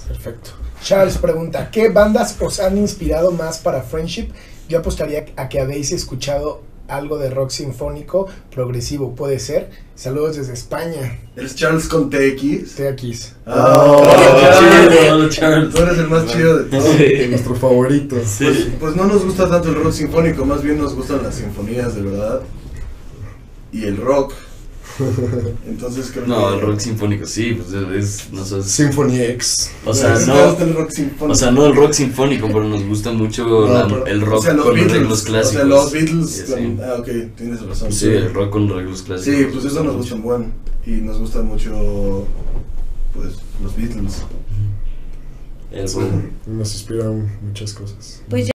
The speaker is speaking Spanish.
Perfecto. Charles pregunta, ¿qué bandas os han inspirado más para Friendship? Yo apostaría a que habéis escuchado algo de rock sinfónico progresivo, puede ser. Saludos desde España. ¿Eres Charles con TX? TX. Charles. Tú eres el más chido de todos. Sí. Nuestro favorito. Sí. Pues no nos gusta tanto el rock sinfónico, más bien nos gustan las sinfonías, de verdad. Y el rock. Entonces creo No, que... el rock sinfónico, sí, pues no sé. Symphony X. O sea, ¿Te no, gusta el rock sinfónico? o sea, no el rock sinfónico, pero nos gusta mucho el rock o sea, los con Beatles, arreglos clásicos. O sea, los Beatles. Sí, sí. Ah, ok, tienes razón. Sí, el rock con arreglos clásicos. Sí, pues eso nos gusta un buen. Y nos gusta mucho, pues, los Beatles. El Sí, nos inspiran muchas cosas. Pues